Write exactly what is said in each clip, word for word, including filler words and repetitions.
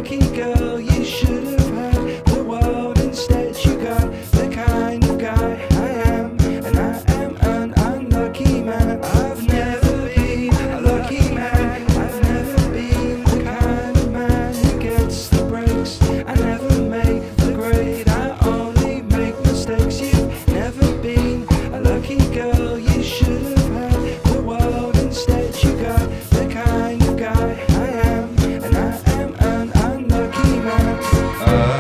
lucky girl, you should have had the world. Instead you got the kind of guy I am, and I am an unlucky man. I've never been a lucky man. I've never been the kind of man who gets the breaks. I never make the grade, I only make mistakes. You've never been a lucky girl, you should have had the world. Instead you got the kind of guy I am, and I am an unlucky man. I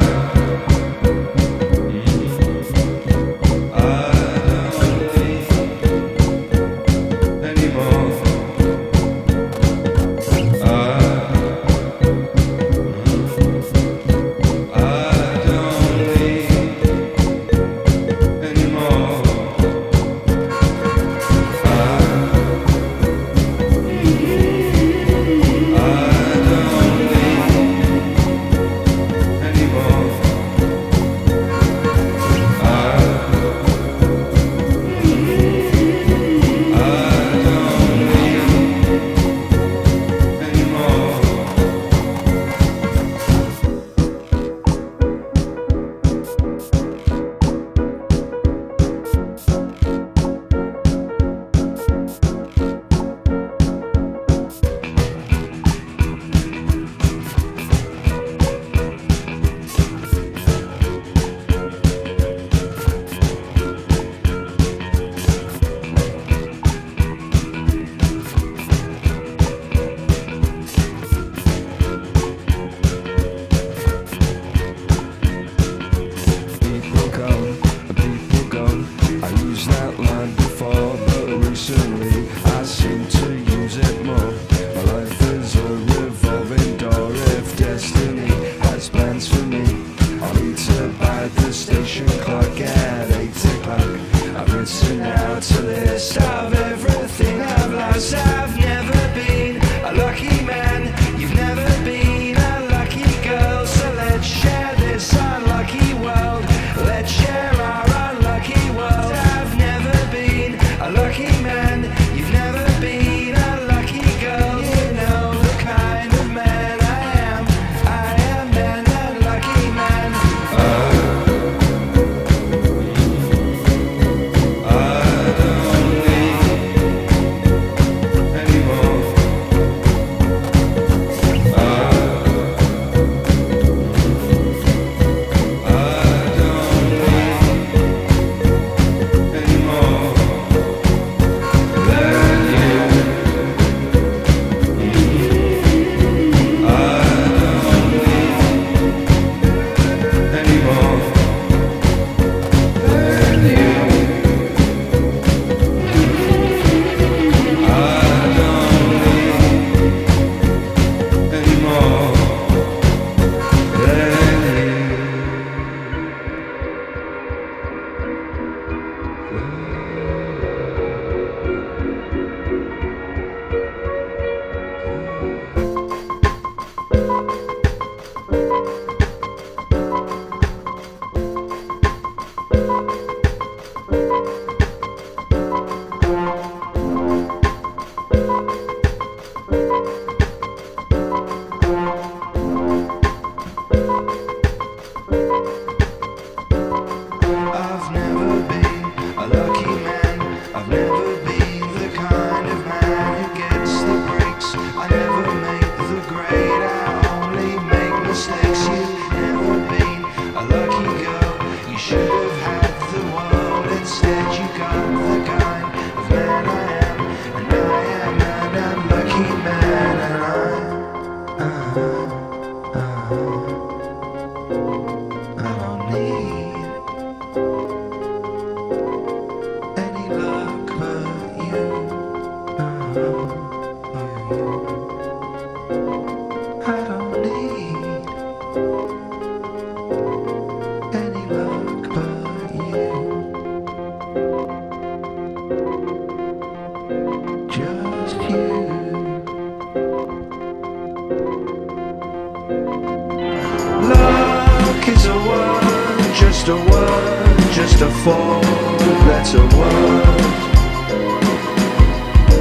to list of everything I've lost. I've never been a lucky man. You've never been a lucky girl. So let's share this unlucky world. Let's share our unlucky world. I've never been a lucky man. You've never been a lucky girl. You know the kind of man I am. I am an unlucky man. Oh. Just a word, just a four-letter word.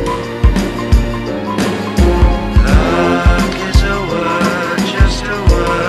Luck is a word, just a word.